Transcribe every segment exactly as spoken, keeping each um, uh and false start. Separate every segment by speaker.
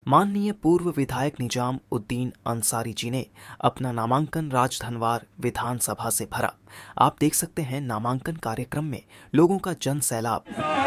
Speaker 1: माननीय पूर्व विधायक निजाम उद्दीन अंसारी जी ने अपना नामांकन राजधनवार विधानसभा से भरा। आप देख सकते हैं नामांकन कार्यक्रम में लोगों का जन सैलाब।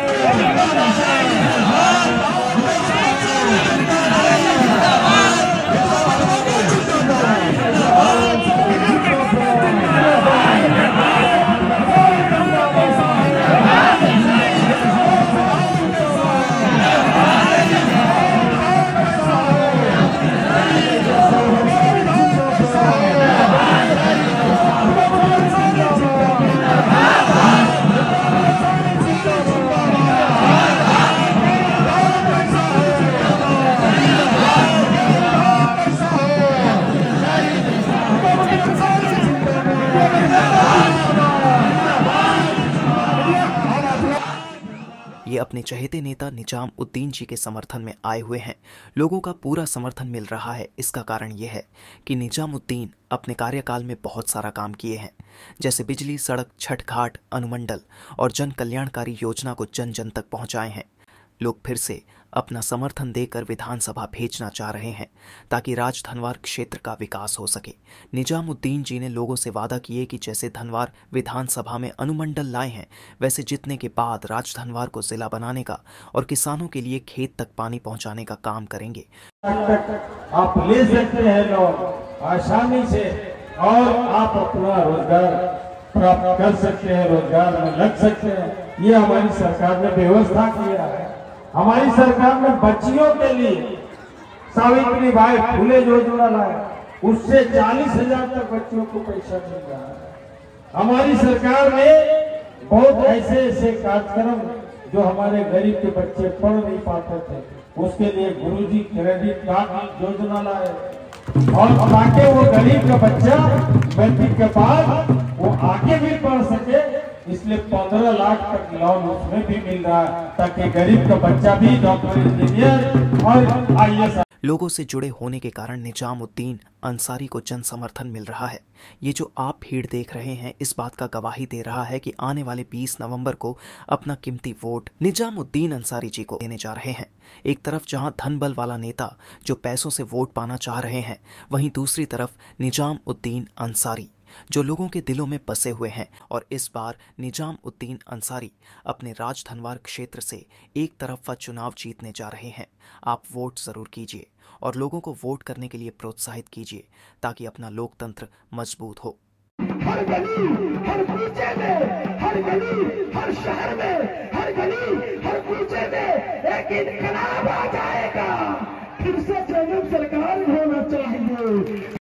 Speaker 1: ये अपने चहेते नेता निजाम उद्दीन जी के समर्थन में आए हुए हैं। लोगों का पूरा समर्थन मिल रहा है। इसका कारण यह है कि निजाम उद्दीन अपने कार्यकाल में बहुत सारा काम किए हैं, जैसे बिजली, सड़क, छठ घाट, अनुमंडल और जन कल्याणकारी योजना को जन जन तक पहुंचाए हैं। लोग फिर से अपना समर्थन देकर विधानसभा भेजना चाह रहे हैं ताकि राजधनवार क्षेत्र का विकास हो सके। निजाम उद्दीन जी ने लोगों से वादा किए कि जैसे धनवार विधानसभा में अनुमंडल लाए हैं, वैसे जीतने के बाद राजधनवार को जिला बनाने का और किसानों के लिए खेत तक पानी पहुंचाने का काम करेंगे।
Speaker 2: आप ले सकते हैं लोग आसानी से और आप अपना रोजगार प्राप्त कर सकते हैं, रोजगार में लग सकते हैं। ये हमारी सरकार ने व्यवस्था किया है। हमारी सरकार ने बच्चियों के लिए सावित्री बाई फुले योजना लाया, उससे चालीस हजार तक बच्चियों को पैसा मिल रहा है। हमारी सरकार ने बहुत ऐसे ऐसे कार्यक्रम जो हमारे गरीब के बच्चे पढ़ नहीं पाते थे, उसके लिए गुरुजी क्रेडिट कार्ड योजना लाए और ताकि वो गरीब का बच्चा मैट्रिक के बाद वो आगे भी पढ़ सके, इसलिए पंद्रह लाख तक लोन उसमें भी मिल रहा है ताकि गरीब का बच्चा भी डॉक्टर, इंजीनियर और आई ए एस।
Speaker 1: लोगों से जुड़े होने के कारण निजाम उद्दीन अंसारी को जन समर्थन मिल रहा है। ये जो आप भीड़ देख रहे हैं, इस बात का गवाही दे रहा है कि आने वाले बीस नवंबर को अपना कीमती वोट निजाम उद्दीन अंसारी जी को देने जा रहे हैं। एक तरफ जहां धन बल वाला नेता जो पैसों से वोट पाना चाह रहे हैं, वहीं दूसरी तरफ निजाम उद्दीन अंसारी जो लोगों के दिलों में बसे हुए हैं। और इस बार निजाम उद्दीन अंसारी अपने राजधनवार क्षेत्र से एक तरफा चुनाव जीतने जा रहे हैं। आप वोट जरूर कीजिए और लोगों को वोट करने के लिए प्रोत्साहित कीजिए ताकि अपना लोकतंत्र मजबूत हो।
Speaker 3: हर गली, हर कूचे में, हर गली, हर शहर में, हर गली, हर कूचे में एक इनकलाब आ जाएगा। फिर से जन्म सरकार होना चाहिए।